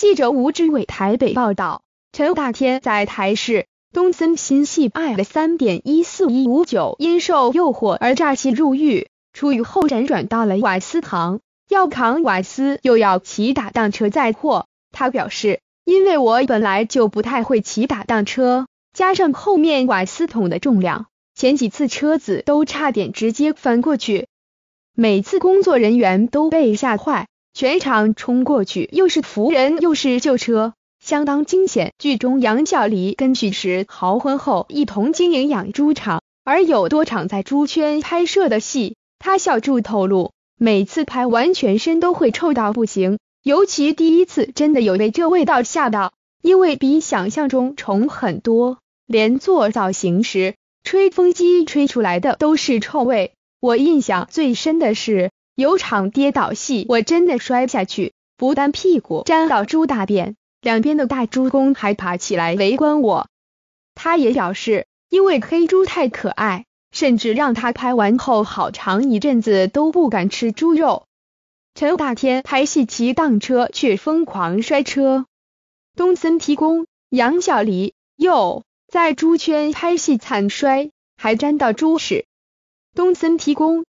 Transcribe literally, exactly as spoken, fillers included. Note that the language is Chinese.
记者吴志伟台北报道，陈大天在台视东森新戏爱了 三点一四一五九 因受诱惑而诈欺入狱，出狱后辗转到了瓦斯行，要扛瓦斯又要骑打档车载货。他表示，因为我本来就不太会骑打档车，加上后面瓦斯桶的重量，前几次车子都差点直接翻过去，每次工作人员都被吓坏，全场冲过去又是扶人又是救车，相当惊险。剧中杨小黎跟许时豪婚后一同经营养猪场，而有多场在猪圈拍摄的戏，他笑住透露，每次拍完全身都会臭到不行，尤其第一次真的有被这味道吓到，因为比想象中重很多，连做造型时吹风机吹出来的都是臭味。我印象最深的是有场跌倒戏，我真的摔下去，不但屁股沾到猪大便，两边的大猪公还爬起来围观我。他也表示，因为黑猪太可爱，甚至让他拍完后好长一阵子都不敢吃猪肉。陈大天拍戏骑档车却疯狂摔车。东森提供，杨小黎又在猪圈拍戏惨摔，还沾到猪屎。东森提供，